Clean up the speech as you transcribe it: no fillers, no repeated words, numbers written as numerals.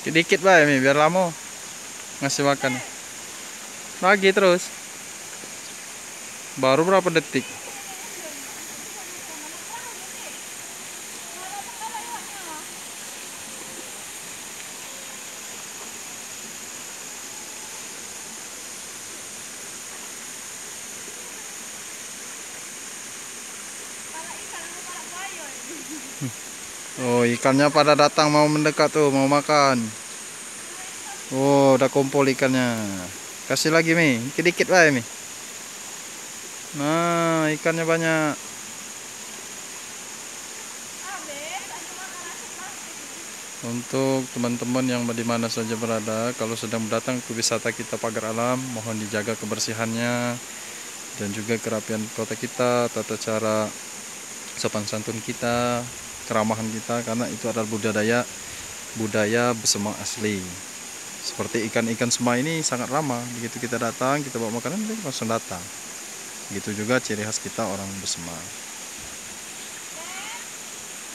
Dikit bae Mi, biar lama ngasih makan. Lagi terus. Baru berapa detik? Oh, ikannya pada datang mau mendekat tuh, mau makan. Oh, udah kumpul ikannya. Kasih lagi Mi, dikit bae Mi. Nah, ikannya banyak. Untuk teman-teman yang di mana saja berada, kalau sedang datang ke wisata kita Pagar Alam, mohon dijaga kebersihannya dan juga kerapian kota kita, tata cara sopan santun kita, keramahan kita, karena itu adalah budaya Besema asli. Seperti ikan-ikan Sema ini sangat ramah, begitu kita datang, kita bawa makanan, dia langsung datang. Begitu juga ciri khas kita orang Besema.